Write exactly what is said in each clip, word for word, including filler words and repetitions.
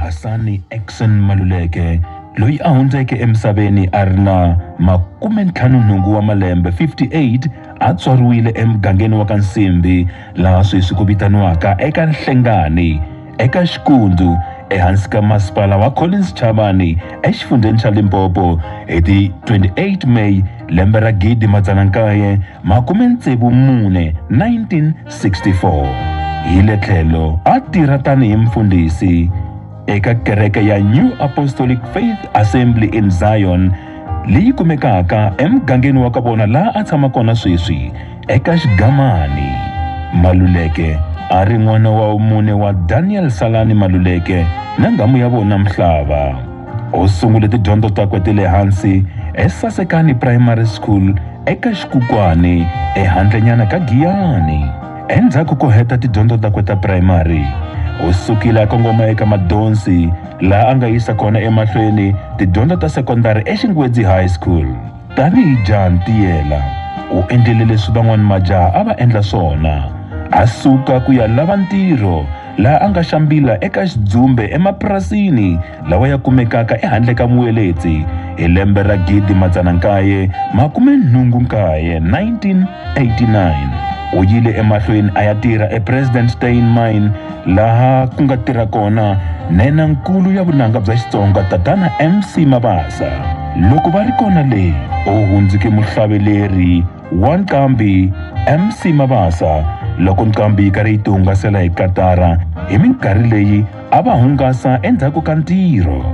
Hasani Eckson Maluleke loyi a hundzeke emisaveni a ri na makume ntlhanu nhungu wa malembe fifty-eight a tswariwile emugangeni wa ka Nsimbi laha sweswi ku vitaniwaka eka Nhlengani eka Xikundzu ehansi ka masipala wa Collins Chavani exifundzeni xa Limpopo hi ti twenty-eight May lembe ra gidi madzana nkaye makume ntsevu mune nineteen sixty-four. Hi le tlhelo a tirha tanihi mfundhisi eka kereke ya New Apostolic Faith Assembly in Zion leyi kumekaka emugangeni wa ka vona laha a tshama kona sweswi eka Xigamani. Maluleke a ri n'wana wa mune wa Daniel Salani Maluleke na ngamu ya vona Mhlava. U sungule tidyondzo takwe ti le hansi eSasekani Primary School eka Xikukwana ehandlenyana ka Giyani. Endzhaku ko heta tidyondzo takwe ta primary u sukile a kongoma eka Madonsi laha a nga yisa kona emahlweni tidyondzo ta secondary eXingwedzi High School. Tanihi jaha ntiyela u endlile leswi van'wana majaha a va endla swona, a suka ku ya lava ntirho laha a nga xambila eka Xidzumbe emapurasini lawa ya kumekaka ehandle ka Muweletsi hi lembe ra gidi madzana nkaye makume nhungu nkaye nineteen eighty-nine. U yile emahlweni a ya tirha ePresident Steyn Mine laha ku nga tirha kona nenankulu ya vunanga bya Xitsonga tatana M C Mabasa. Loko va ri kona le u hundzike muhlaveleri wa nkambi M C Mabasa loko nkambi yi karhi yi ti hungasela hi katara hi minkarhi leyi a va hungasa endzhaku ka ntirho.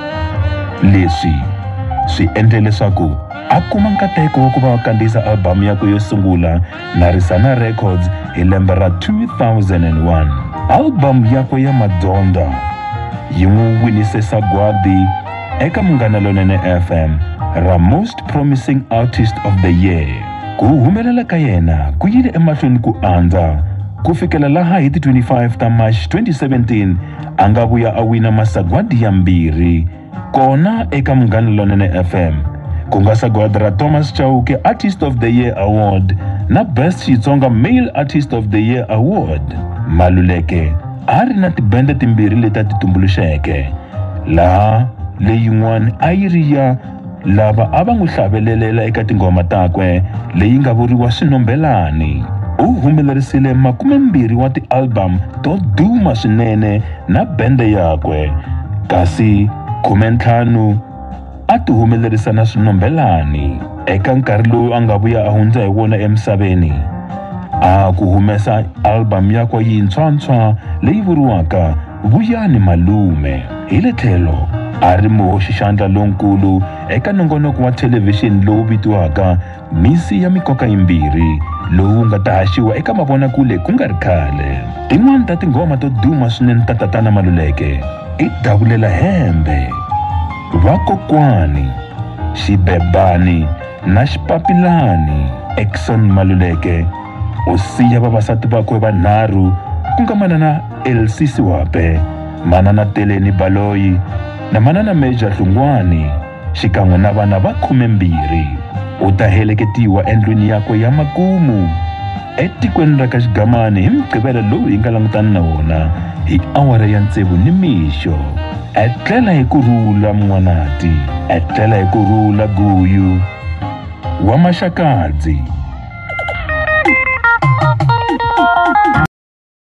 Leswi swi endle leswaku a kuma nkateko wa ku va kandziyisa albamu yakwe yo sungula Narisana Records hi lembe ra two thousand one. Albamu yakwe ya Madonda yi n'wi winise sagwadi eka Munghana Lonene F M ra Most Promising Artist of the Year. Ku humelela ka yena ku yile emahlweni ku andza ku fikela laha hi ti twenty-five ta March twenty seventeen a nga vuya a wina masagwadi yambirhi kona eka Munghana Lonene F M, ku nga sagwadi ra Thomas Chauke Artist of the Year Award na Best Xitsonga Male Artist of the Year Award. Maluleke a ri na tibende timbirhi leti a ti tumbuluxeke, laha leyin'wana a yi ri ya lava a va n'wi hlavelela eka tinghoma takwe leyi nga vuriwa Swinombelani. U humelerisile makume mbirhi wa ti-album to duma swinene na bende yakwe, kasi khume ntlhanu a ti humelerisa na Swinombelani. Eka nkarhi lowu a nga vuya a hundza hi wona emisaveni a ku humesa album yakwe yintshwantshwa leyi vuriwaka Vuyani Malume. Hi le tlhelo a ri muhoxi xandla lonkulu eka nongonoko wa thelevhixini lowu vitiwaka Misi ya Mikoka Yimbirhi lowu nga ta haxiwa eka mavonakule ku nga ri khale. Tin'wana ta tinghoma to duma swinene ta tatana Maluleke i Davulela Hembe, Vakokwani, Xibebani na Xipapilani. Eckson Maluleke u siya vavasati vakwe vanharhu ku nga manana Elsie Siwape, manana Teleni Baloyi na manana Major Hlungwani xikan'we na vana va khume mbirhi. U ta heleketiwa endlwini yakwe ya makumu etikweni ra ka Xigamani hi Mugqivela lowu hi nga langutana na wona hi awara ya ntsevu nimixo. Etlela hi kurhula Mwanati, etlela hi kurhula Guyu wa Maxakadzi.